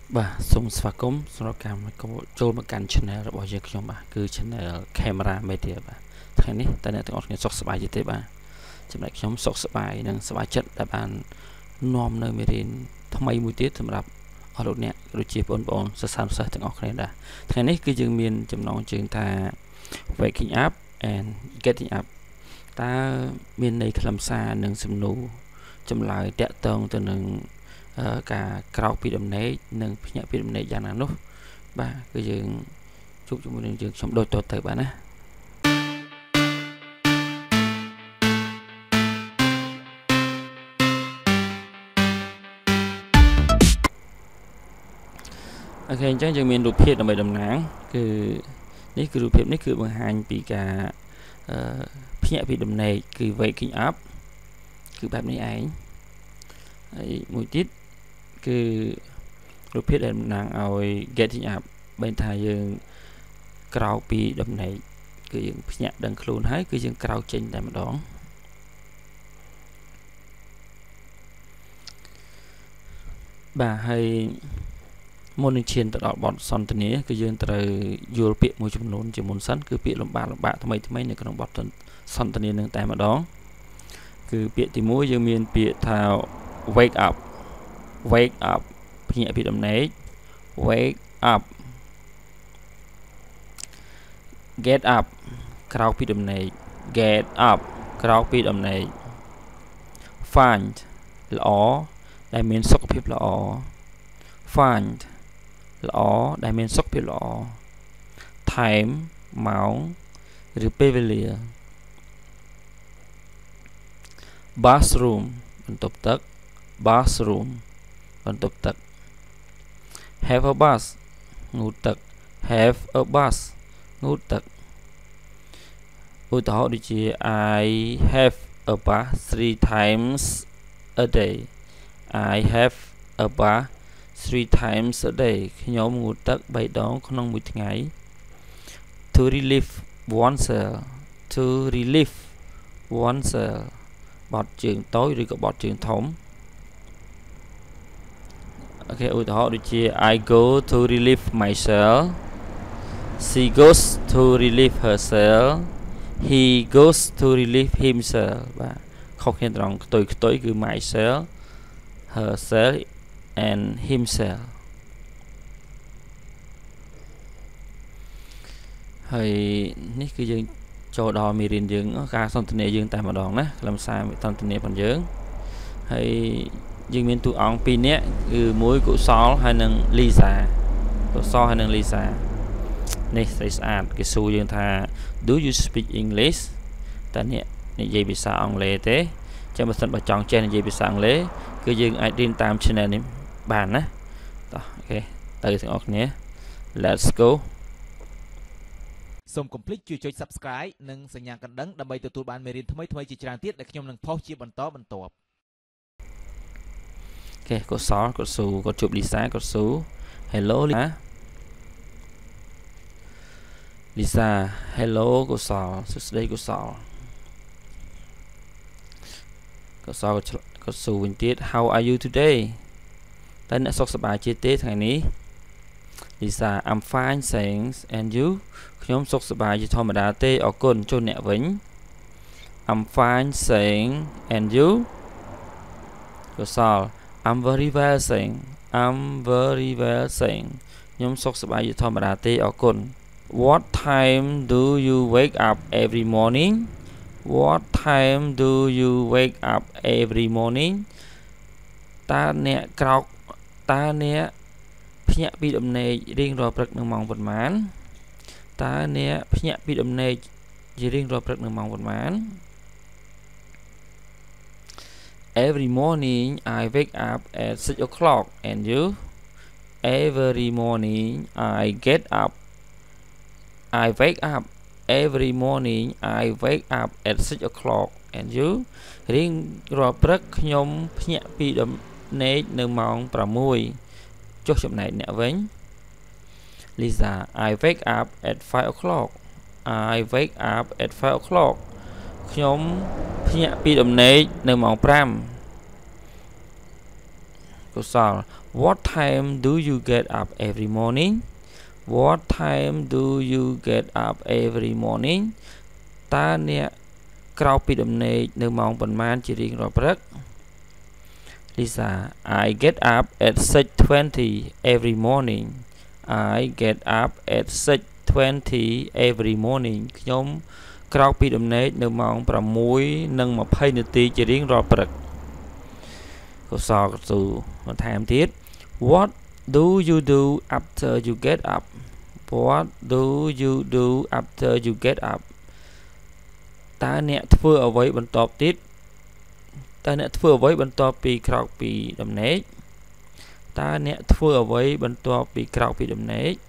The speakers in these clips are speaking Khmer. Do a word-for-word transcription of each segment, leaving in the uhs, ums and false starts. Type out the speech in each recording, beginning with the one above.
បាទសូមស្វាគមន៍សម្រាប់ការចូលមកកាន់ channel របស់យើងខ្ញុំបាទគឺ channel Camera Media បាទថ្ងៃនេះតើអ្នកទាំងអស់គ្នាសុខសប្បាយទេបាទចំណែកខ្ញុំសុខសប្បាយនិងសប្បាយចិត្តដែលបាននាំនៅមេរៀនថ្មីមួយទៀតសម្រាប់អស់លោកអ្នកដូចជាបងប្អូនសិស្សានុសិស្សទាំងអស់គ្នាដែរថ្ងៃនេះគឺយើងមានចំណងជើងថា waking up and getting up តើមានន័យខ្លឹមសារនិងសំណួរចម្លើយតាក់ទងទៅនឹងការក្រោកពីដំណេកនិងភ្ញាក់ពីដំណេកយ៉ាងណានោះបាទគឺយើងជួបជាមួយនឹងយើងខ្ញុំដូចតទៅបាទណាអូខេអញ្ចឹងយើងមានរូបភាពដើម្បីតំណាងគឺនេះគឺរូបភាពនេះគឺបង្ហាញពីការអឺភ្ញាក់ពីដំណេកគឺ waking up គឺបែបនេះឯងហើយមួយទៀតគឺរូបភាពដែលតំណាងឲ្យ getting up បែរថាយើងក្រោកពីដំណេកគឺយើងភ្ញាក់ដឹងខ្លួនហើយគឺយើងក្រោកចេញតែម្ដងបាទហើយមុននឹងឈានទៅដល់បទសន្ទនាគឺយើងត្រូវយល់ពាក្យមួយចំនួនជាមុនសិនគឺពាក្យលំបាកលំបាកថ្មីថ្មីនៅក្នុងបទសន្ទនានឹងតែម្ដងគឺពាក្យទីមួយយើងមានពាក្យថា wake up wake up ភ្ញាក់ពីដំណេក wake up get up ក្រោកពីដំណេក get up ក្រោកពីដំណេក find ល្អដែលមានសុខភាពល្អ find ល្អដែលមានសុខភាពល្អ time ម៉ោងឬពេលវេលា bathroom បន្ទប់ទឹក bathroom បន្ទប់ទឹក have a bath ងូតទឹក have a bath ងូតទឹកឧទាហរណ៍ដូចជា I have a bath three times a day I have a bath three times a day ខ្ញុំងូតទឹកបីដងក្នុងមួយថ្ងៃ to relieve oneself to relieve oneself បត់ជើងតូចឬក៏បត់ជើងធំអូខេឧទាហរណ៍ដូចជា I go to relieve myself she goes to relieve herself he goes to relieve himself បាទខុសគ្នាត្រង់ខ្ទុយខ្ទុយគឺ myself herself and himself ហើយនេះគឺយើងចូលដល់មេរៀនយើងការសន្ទនាយើងតែម្ដងណាខ្លឹមសារសន្ទនារបស់យើងហើយយើងមានតួអង្គពីរនាក់គឺមួយកុសលហើយនិងលីសាកុសលហើយនិងលីសានេះស្រីស្អាតគេសួរយើងថា Do you speak English តើអ្នកនិយាយភាសាអង់គ្លេសទេចាំបើសិនបើចង់ចេះនិយាយភាសាអង់គ្លេសគឺយើងអាចរៀនតាម channel នេះបានណាតោះអូខេទៅទាំងអស់គ្នា Let's go សូមកុំភ្លេចជួយចុច Subscribe និងសញ្ញាកណ្ដឹងដើម្បីទទួលបានមេរៀនថ្មីៗជាច្រើនទៀតដែលខ្ញុំនឹងផុសជាបន្តបន្ទាប់អូខេកុសលគាត់សួរគាត់ជួបលីសាគាត់សួរ Hello លីសាលីសា Hello កុសលសួស្តីកុសលកុសលគាត់សួរវិញទៀត How are you today តើអ្នកសុខសប្បាយជាទេថ្ងៃនេះលីសា I'm fine thanks and you ខ្ញុំសុខសប្បាយជាធម្មតាទេអរគុណជូនអ្នកវិញ I'm fine thanks and you កុសល I'm very well thanks I'm very well thanks ខ្ញុំសុខសប្បាយជាធម្មតាទេអរគុណ What time do you wake up every morning What time do you wake up every morning តើអ្នកក្រោកតើអ្នកភ្ញាក់ពីដំណេករៀងរាល់ព្រឹកនៅម៉ោងប៉ុន្មានតើអ្នកភ្ញាក់ពីដំណេកជារៀងរាល់ព្រឹកនៅម៉ោងប៉ុន្មាន Every morning I wake up at six o'clock and you Every morning I get up I wake up Every morning I wake up at six o'clock and you រៀងរាល់ព្រឹកខ្ញុំភ្ញាក់ពីដំណេកនៅម៉ោងsixចុះចំណែកអ្នកវិញ Lisa I wake up at five o'clock I wake up at five o'clock ខ្ញុំភ្ញាក់ពីដំណេកនៅម៉ោងfive កកុសល What time do you get up every morning What time do you get up every morning តើអ្នកក្រោកពីដំណេកនៅម៉ោងប៉ុន្មានជារៀងរាល់ព្រឹក Lisa I get up at six twenty every morning I get up at six twenty every morning ខ្ញុំក្រោកពីដំណេកនៅម៉ោង6:និង20នាទីជារៀងរាល់ព្រឹកកុសលកស៊ូបន្ថែមទៀត What do you do after you get up What do you do after you get up តើអ្នកធ្វើអ្វីបន្ទាប់ទៀតតើអ្នកធ្វើអ្វីបន្ទាប់ពីក្រោកពីដំណេកតើអ្នកធ្វើអ្វីបន្ទាប់ពីក្រោកពីដំណេក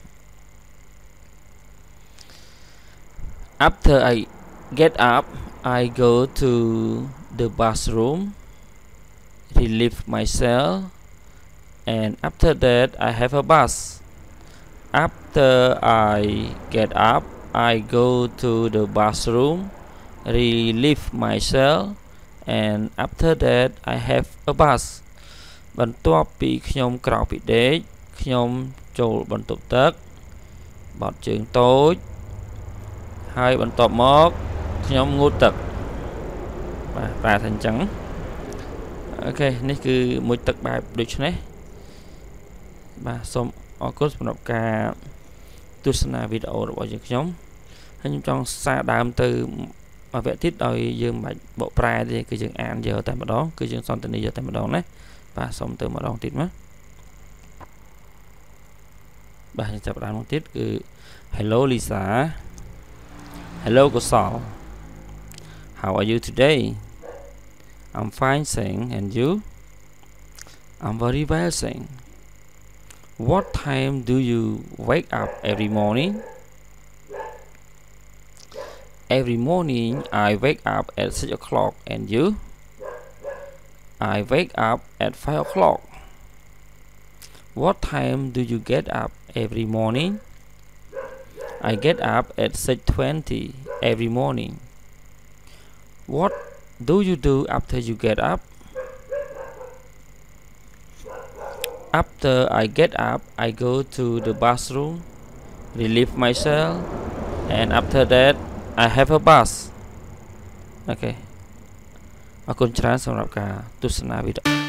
After I get up I go to the bathroom relieve myself and after that I have a bath After I get up I go to the bathroom relieve myself and after that I have a bath បន្ទាប់ពីខ្ញុំក្រោកពីដេកខ្ញុំចូលបន្ទប់ទឹកបត់ជើងតូចហើយបន្ទាប់មកខ្ញុំងូតទឹកបាទប្រែថាអញ្ចឹងអូខេនេះគឺមួយទឹកបែបដូចនេះបាទសូមអរគុណសម្រាប់ការទស្សនាវីដេអូរបស់យើងខ្ញុំហើយខ្ញុំចង់សារដើមទៅអវតិតដោយយើងមិនបាច់បកប្រែទេគឺយើងអានយកតែម្ដងគឺយើងសន្ទនាយកតែម្ដងណាបាទសូមទៅម្ដងទៀតមកបាទយើងចាប់ដើមមកទៀតគឺ Hello Lisa Hello Kosal How are you today I'm fine saying and you I'm very well saying What time do you wake up every morning Every morning I wake up at six o'clock and you I wake up at five o'clock What time do you get up every morning I get up at six twenty every morning What do you do after you get up After I get up I go to the bathroom relieve myself and after that I have a bath អូខេអរគុណច្រើនសម្រាប់ការទស្សនាវីដេអូ